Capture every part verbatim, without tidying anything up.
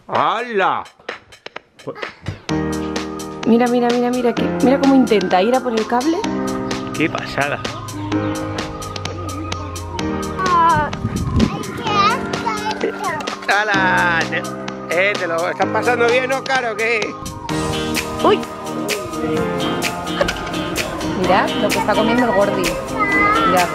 ¡Hala! Mira, mira, mira, mira, que, mira cómo intenta ir a por el cable. ¡Qué pasada! ¡Hala! Eh, ¿te lo estás pasando bien, Óscar, o qué? ¡Uy! Mirad lo que está comiendo el Gordi. Mirad.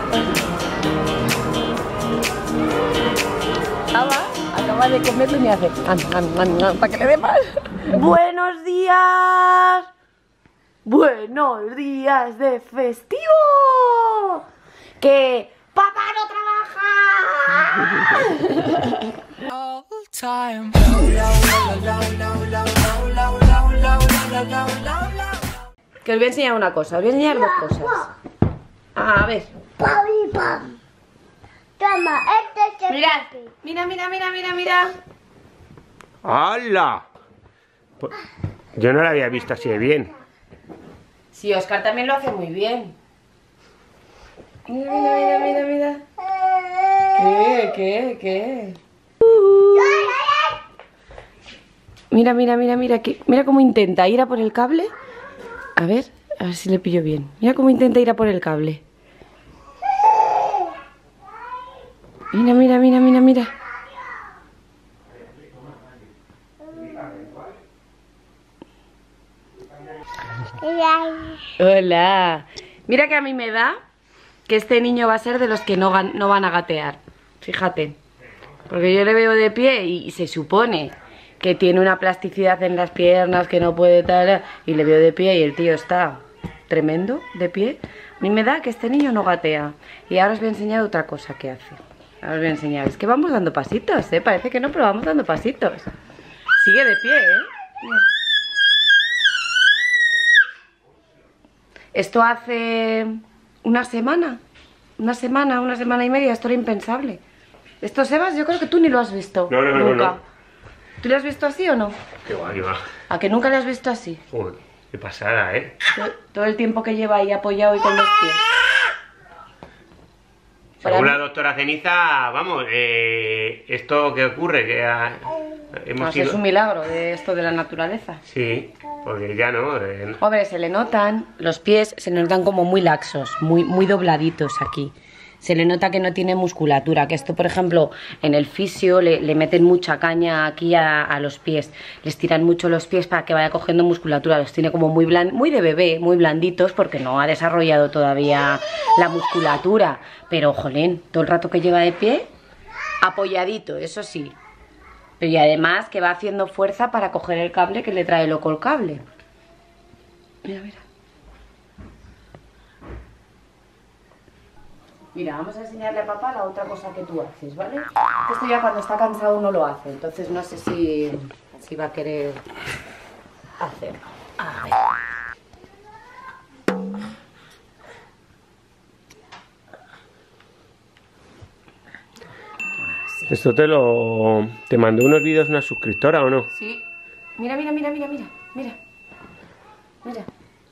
Acaba, acaba de comerlo y me hace para que le dé más. ¡Buenos días! ¡Buenos días de festivo! ¡Que papá no trabaja! Que os voy a enseñar una cosa, os voy a enseñar dos cosas. A ver. Toma, este es el Mirad, papi. mira, mira, mira, mira, mira. ¡Hala! Pues, yo no la había visto así de bien. Sí, Óscar también lo hace muy bien. Mira, mira, mira, mira, mira. ¿Qué? ¿Qué? ¿Qué? Mira, mira, mira, mira, que, mira cómo intenta ir a por el cable. A ver, a ver si le pillo bien. Mira cómo intenta ir a por el cable. Mira, mira, mira, mira, mira. Hola. Mira que a mí me da que este niño va a ser de los que no, no van a gatear. Fíjate. Porque yo le veo de pie y, y se supone que tiene una plasticidad en las piernas, que no puede tal, y le veo de pie y el tío está tremendo de pie. A mí me da que este niño no gatea. Y ahora os voy a enseñar otra cosa que hace. Ahora os voy a enseñar. Es que vamos dando pasitos, ¿eh? Parece que no, pero vamos dando pasitos. Sigue de pie, ¿eh? Mira. Esto hace una semana. Una semana, una semana y media. Esto era impensable. Esto, Sebas, yo creo que tú ni lo has visto. No, no, no, nunca. no. ¿Tú lo has visto así o no? Qué guay, qué va. ¿A que nunca lo has visto así? Joder, qué pasada, ¿eh? Todo, todo el tiempo que lleva ahí apoyado y con los pies. Para Según mí- la doctora Ceniza, vamos, eh, esto que ocurre, que ha- hemos No, sido... es un milagro de esto de la naturaleza. Sí, porque ya no... eh, Hombre, se le notan, los pies se le notan como muy laxos, muy, muy dobladitos aquí. Se le nota que no tiene musculatura, que esto, por ejemplo, en el fisio le, le meten mucha caña aquí a, a los pies. Les tiran mucho los pies para que vaya cogiendo musculatura. Los tiene como muy, bland, muy de bebé, muy blanditos, porque no ha desarrollado todavía la musculatura. Pero, jolín, todo el rato que lleva de pie, apoyadito, eso sí. Pero y además que va haciendo fuerza para coger el cable que le trae loco el cable. Mira, mira. Mira, vamos a enseñarle a papá la otra cosa que tú haces, ¿vale? Esto ya cuando está cansado no lo hace, entonces no sé si, si va a querer hacerlo. A ver. Esto te lo... ¿Te mandó unos vídeos una suscriptora o no? Sí. Mira, mira, mira, mira, mira, mira. Mira.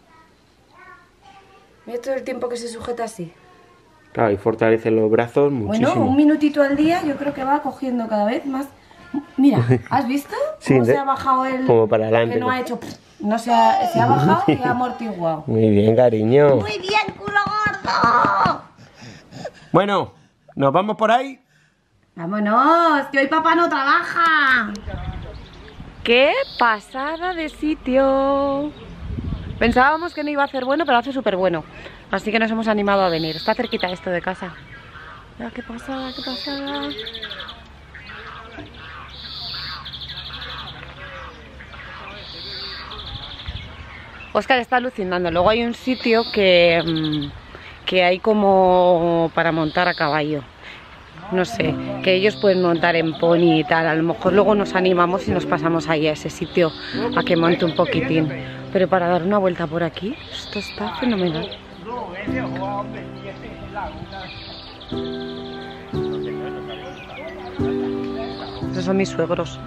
Mira todo el tiempo que se sujeta así. Claro, y fortalece los brazos muchísimo. Bueno, un minutito al día yo creo que va cogiendo cada vez más. Mira, ¿has visto Sí, cómo de- se ha bajado el... como para adelante, Que no ¿no? ha hecho... No se ha, se ha bajado y ha amortiguado. Muy bien, cariño. ¡Muy bien, culo gordo! Bueno, ¿nos vamos por ahí? ¡Vámonos! ¡Que hoy papá no trabaja! ¡Qué pasada de sitio! Pensábamos que no iba a hacer bueno, pero hace súper bueno. Así que nos hemos animado a venir. Está cerquita esto de casa. Mira, qué pasada, qué pasada. Óscar está alucinando. Luego hay un sitio que, mmm, que hay como para montar a caballo. No sé, que ellos pueden montar en pony y tal. A lo mejor luego nos animamos y nos pasamos ahí a ese sitio a que monte un poquitín. Pero para dar una vuelta por aquí, esto está fenomenal. Esos son mis suegros.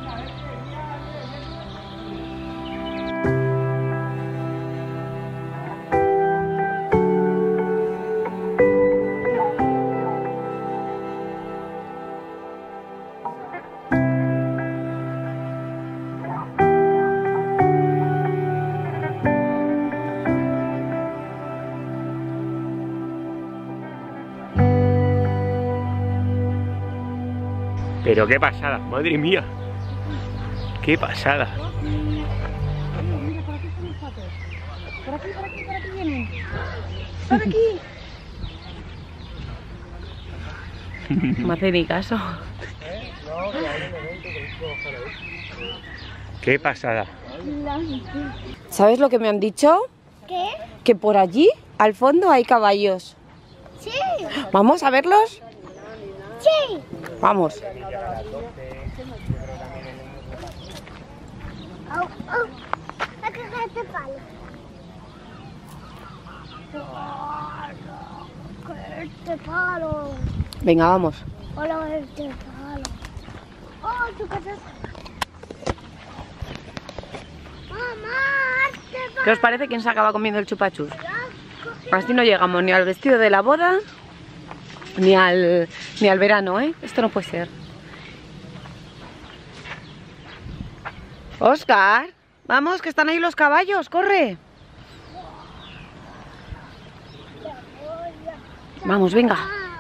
Pero qué pasada, madre mía. Qué pasada. Mira, por aquí están los patos. Por aquí, por aquí, por aquí vienen. Por aquí. No me hace ni caso. Qué pasada. ¿Sabes lo que me han dicho? ¿Qué? Que por allí, al fondo, hay caballos. Sí. ¿Vamos a verlos? Sí. Vamos. Au, au. Hay que coger este palo. Coger este palo. Venga, vamos. Hola, este palo. Oh, tu casa. Mamá, este palo. ¿Qué os parece quién se acaba comiendo el chupachus? Así no llegamos ni al vestido de la boda, ni al, ni al verano, ¿eh? Esto no puede ser. Óscar, vamos, que están ahí los caballos, corre. Vamos, venga.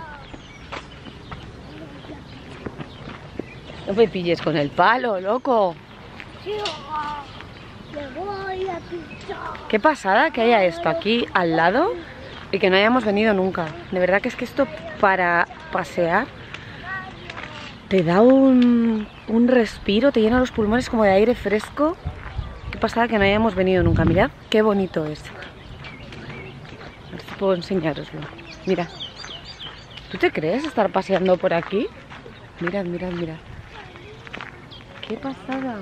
No me pilles con el palo, loco. Le voy a pisar. Qué pasada que haya esto aquí al lado y que no hayamos venido nunca. De verdad que es que esto para pasear te da un, un respiro, te llena los pulmones como de aire fresco. Qué pasada que no hayamos venido nunca. Mirad qué bonito es. A ver si puedo enseñaroslo. Mira. ¿Tú te crees estar paseando por aquí? Mirad, mirad, mirad. Qué pasada.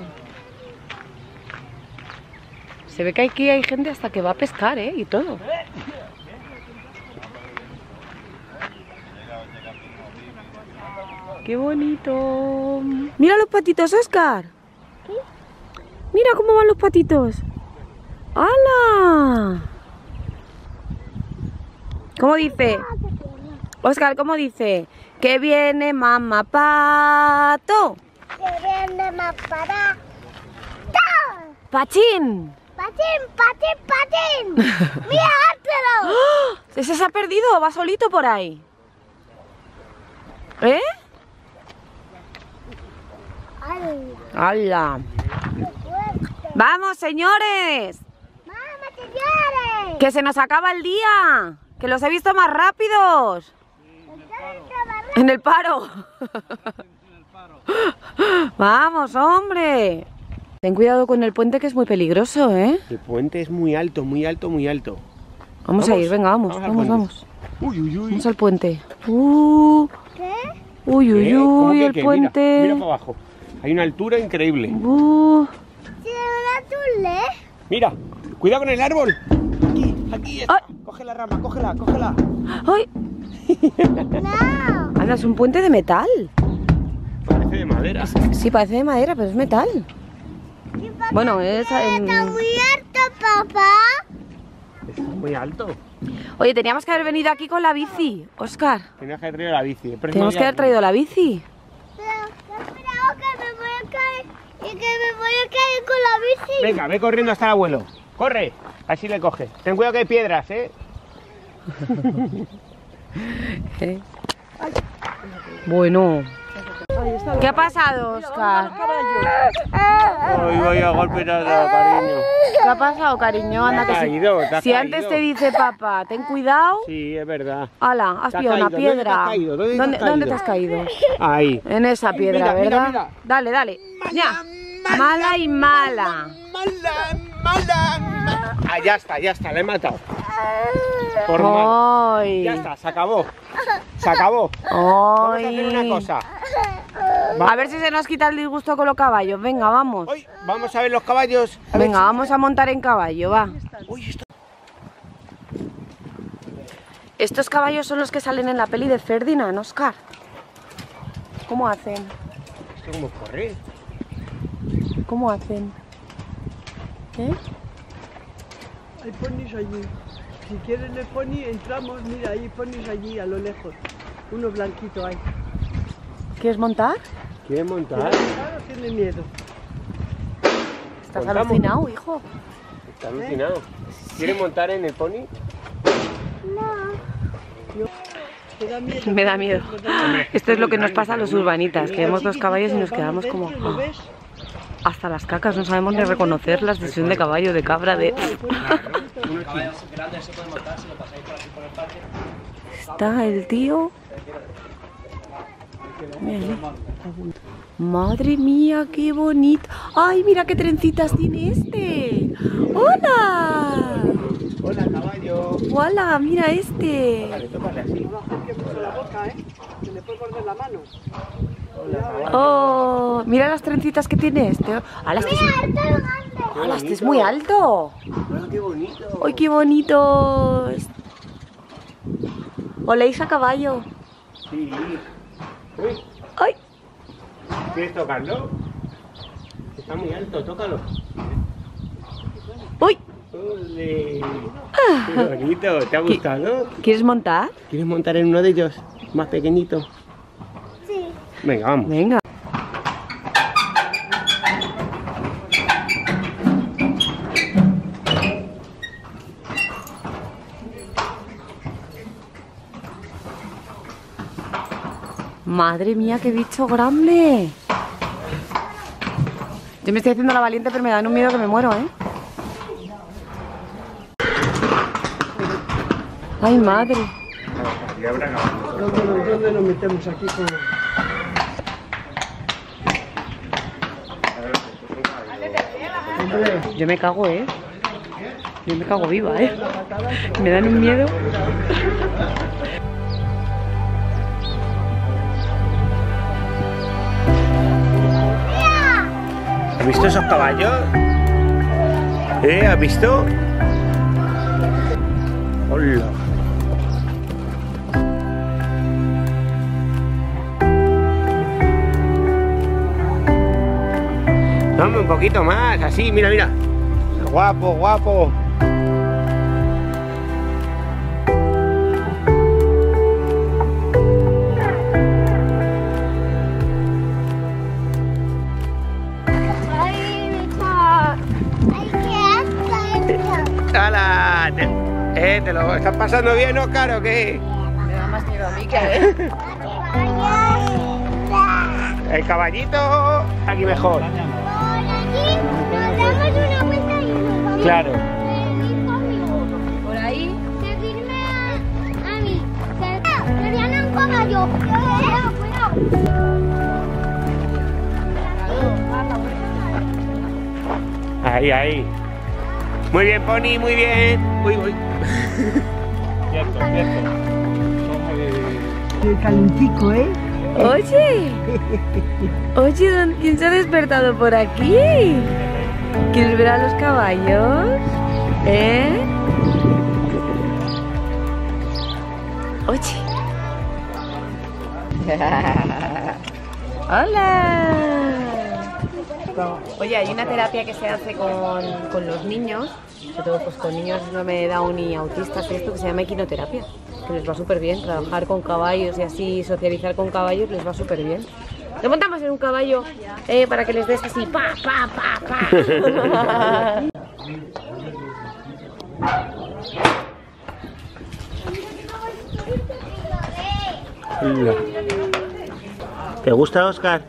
Se ve que aquí hay gente hasta que va a pescar, ¿eh? Y todo. ¡Qué bonito! ¡Mira los patitos, Óscar! ¿Qué? ¡Mira cómo van los patitos! ¡Hala! ¿Cómo dice? Óscar, ¿cómo dice? ¡Que viene mamá pato! Que viene más para. ¡Pachín! ¡Patín, patín, patín! ¡Mira, hártelo! ¡Oh! ¿Ese se ha perdido? ¿Va solito por ahí? ¿Eh? ¡Ay! ¡Hala! ¡Vamos, señores! ¡Mamá, señores! ¡Que se nos acaba el día! ¡Que los he visto más rápidos! En el paro. ¡Vamos, hombre! Ten cuidado con el puente, que es muy peligroso, ¿eh? El puente es muy alto, muy alto, muy alto. Vamos, Vamos, a ir, venga, vamos, vamos al vamos, puente. vamos. Uy, uy, uy. Vamos al puente. Uh, ¿Qué? uy, uy, ¿Eh? ¿Cómo uy, que el qué? puente. Mira, mira para abajo. Hay una altura increíble. Uh, ¿Tiene una tule? Mira, cuidado con el árbol. Aquí, aquí está. Ay. Coge la rama, cógela, cógela. ¡Ay! No. Anda, es un puente de metal. Parece de madera. Sí, parece de madera, pero es metal. Bueno, es... em, Está muy alto, papá. Está muy alto. Oye, teníamos que haber venido aquí con la bici, Óscar. Tenías que haber traído la bici. Pero Tenemos que haber traído la bici. Pero, espera, que me voy a caer. Y que me voy a caer con la bici. Venga, ve corriendo hasta el abuelo. Corre, así le coge. Ten cuidado que hay piedras, ¿eh? ¿Eh? Bueno. ¿Qué ha pasado, Óscar? Ay, vaya golpe nada, cariño. ¿Qué ha pasado, cariño? Anda, Te has que si, caído, te has si caído. antes te dice papá, ten cuidado. Sí, es verdad. Hala, has Te has pillado una caído. ¿Dónde te has piedra. caído? ¿Dónde te has ¿Dónde, caído? dónde te has caído? Ahí. En esa piedra, Mira, mira, ¿verdad? mira. Dale, dale. Ya. Mala y mala. Mala, mala, mala. Ah, ya está, ya está, la he matado. Por mala. Ay. Ya está, se acabó. Se acabó. Vamos a hacer una Ay. cosa. A ver si se nos quita el disgusto con los caballos. Venga, vamos. Hoy vamos a ver los caballos. A ver Venga, si- vamos a montar en caballo, va. Uy, esto... Estos caballos son los que salen en la peli de Ferdinand, Óscar. ¿Cómo hacen? ¿Esto cómo corre? ¿Cómo hacen? ¿Eh? Hay ponis allí. Si quieren el pony, entramos. Mira, hay ponis allí a lo lejos. Uno blanquito hay. ¿Quieres montar? ¿Quiere montar? Claro, tiene miedo. Estás Montamos. alucinado, hijo. Está alucinado. ¿Quiere montar en el pony? ¿Te da miedo? Me da miedo. Esto es lo que nos pasa a los urbanitas, que vemos dos caballos y nos quedamos como... ¿Lo ves? Hasta las cacas, no sabemos ni reconocerlas, si son de caballo, de cabra, de... Está el tío... Mírale. Madre mía, qué bonito. Ay, mira qué trencitas tiene este. ¡Hola! Hola, caballo. ¡Hola! Mira este. Vale, tócale así. No acerques mucho la boca, ¿eh? Que le puedes morder la mano. Oh, mira las trencitas que tiene este. ¡Hala, este es, ¡Hala, este es muy alto! Hola, qué bonito. ¡Ay, qué bonito! ¿Oléis a caballo? Sí. Uy, ¡Ay! ¿quieres tocarlo? Está muy alto, tócalo. ¡Uy! ¡Ole! ¡Qué bonito! ¿Te ha gustado? ¿Quieres montar? ¿Quieres montar en uno de ellos? Más pequeñito. Sí. Venga, vamos. Venga. Madre mía, qué bicho grande. Yo me estoy haciendo la valiente, pero me dan un miedo que me muero, ¿eh? Ay, madre. ¿Dónde nos, dónde nos metemos aquí con...? Hombre, Yo me cago, ¿eh? Yo me cago viva, ¿eh? Me dan un miedo. ¿Has visto esos caballos? ¿Eh? ¿Has visto? ¡Hola! Dame un poquito más, así, mira, mira. Guapo, guapo. Ay, hijo. Ay, qué asco. ¡Hala! Te, eh, ¿te lo estás pasando bien, Óscar, o qué? Me da más miedo a mí que a él. El caballito, aquí mejor. Por allí nos damos una vuelta y nos vamos. Claro. Eh, ir conmigo. Por ahí. Seguirme a, a mí. Que, que viene un caballo. Cuidado, cuidado. Ahí, ahí. Muy bien, Pony, muy bien. Uy, uy. Cierto, cierto. qué calentico, ¿eh? Oye. Oye, ¿dónde- ¿quién se ha despertado por aquí? ¿Quieres ver a los caballos? ¿Eh? Oye. Hola. Oye, hay una terapia que se hace con, con los niños, sobre todo pues con niños de Down y autistas, esto que se llama equinoterapia, que les va súper bien, trabajar con caballos y así socializar con caballos les va súper bien. Nos montamos en un caballo eh, para que les des así, pa, pa, pa, pa. Hola. ¿Te gusta, Óscar?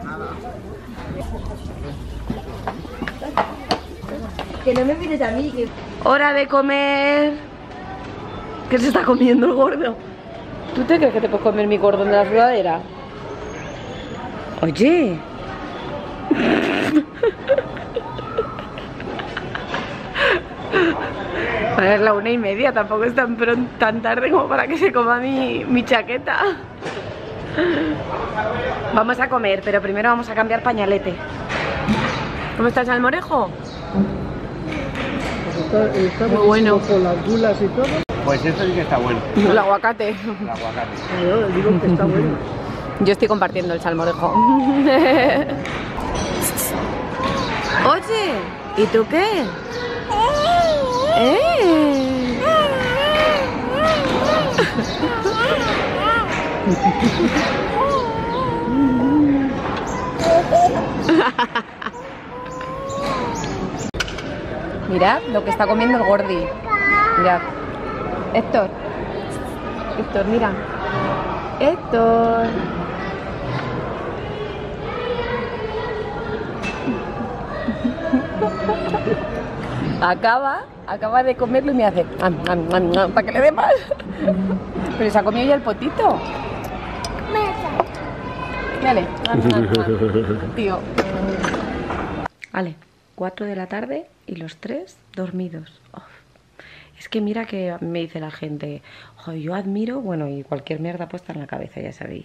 Que no me mires a mí, que... ¡Hora de comer! ¿Qué se está comiendo el gordo? ¿Tú te crees que te puedes comer mi cordón de la sudadera? Oye. Bueno, es la una y media, tampoco es tan pronto, tan tarde como para que se coma mi, mi chaqueta. Vamos a comer, pero primero vamos a cambiar pañalete. ¿Cómo está el salmorejo? Está, está Muy bueno. Con las gulas y todo. Pues eso sí que está bueno. El aguacate. El aguacate. Yo digo que está bueno. Yo estoy compartiendo el salmorejo. Oye, ¿y tú qué? ¡Eh! Mirad lo que está comiendo el gordi. Mirad. Héctor. Héctor, mira. Héctor. Acaba, acaba de comerlo y me hace am, am, am, am, para que le dé más. Pero se ha comido ya el potito. Dale. Tío. Vale, cuatro de la tarde y los tres dormidos. Oh. Es que mira que me dice la gente, jo, yo admiro, bueno, y cualquier mierda puesta en la cabeza, ya sabéis.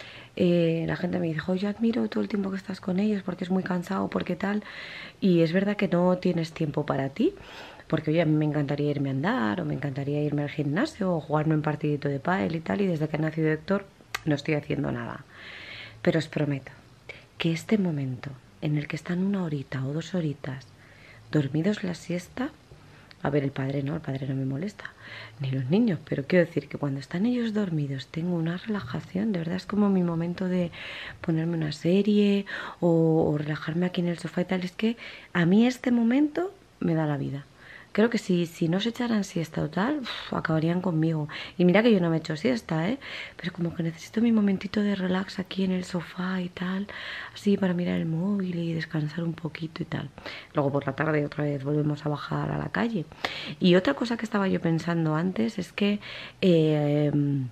Eh, la gente me dice, jo, yo admiro todo el tiempo que estás con ellos porque es muy cansado, porque tal. Y es verdad que no tienes tiempo para ti. Porque oye, a mí me encantaría irme a andar, o me encantaría irme al gimnasio, o jugarme un partidito de pádel y tal. Y desde que ha nacido Héctor no estoy haciendo nada. Pero os prometo que este momento en el que están una horita o dos horitas dormidos la siesta, a ver, el padre no, el padre no me molesta, ni los niños, pero quiero decir que cuando están ellos dormidos tengo una relajación, de verdad es como mi momento de ponerme una serie o, o relajarme aquí en el sofá y tal. Es que a mí este momento me da la vida. Creo que si, si no se echaran siesta o tal, uf, acabarían conmigo. Y mira que yo no me echo siesta, ¿eh? Pero como que necesito mi momentito de relax aquí en el sofá y tal, así para mirar el móvil y descansar un poquito y tal. Luego por la tarde otra vez volvemos a bajar a la calle. Y otra cosa que estaba yo pensando antes es que eh,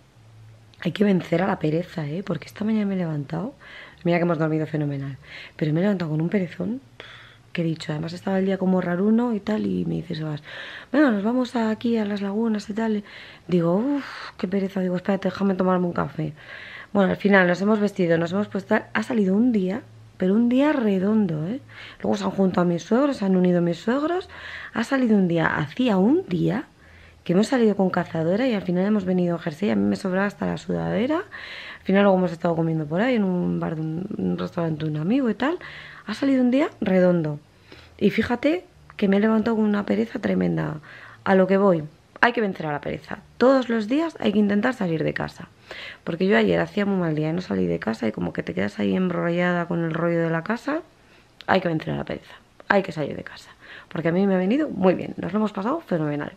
hay que vencer a la pereza, ¿eh? Porque esta mañana me he levantado, mira que hemos dormido fenomenal, pero me he levantado con un perezón que he dicho, además estaba el día como raruno y tal, y me dice Sebas, bueno, nos vamos aquí a las lagunas y tal. Digo, uff, qué pereza. Digo, espérate, déjame tomarme un café. Bueno, al final nos hemos vestido, nos hemos puesto, ha salido un día, pero un día redondo, ¿eh? Luego se han juntado mis suegros, se han unido mis suegros, ha salido un día, hacía un día que hemos salido con cazadora y al final hemos venido a Jersey, a mí me sobraba hasta la sudadera. Al final luego hemos estado comiendo por ahí en un bar de un, un restaurante de un amigo y tal. Ha salido un día redondo. Y fíjate que me he levantado con una pereza tremenda. A lo que voy, hay que vencer a la pereza. Todos los días hay que intentar salir de casa. Porque yo ayer hacía muy mal día y no salí de casa y como que te quedas ahí enrollada con el rollo de la casa. Hay que vencer a la pereza. Hay que salir de casa. Porque a mí me ha venido muy bien. Nos lo hemos pasado fenomenal.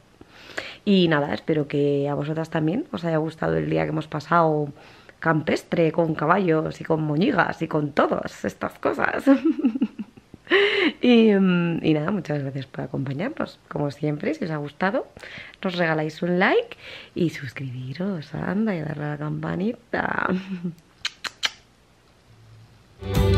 Y nada, espero que a vosotras también os haya gustado el día que hemos pasado campestre, con caballos y con moñigas y con todas estas cosas. y, y nada, muchas gracias por acompañarnos. Como siempre, si os ha gustado, nos regaláis un like y suscribiros, anda, y darle a la campanita.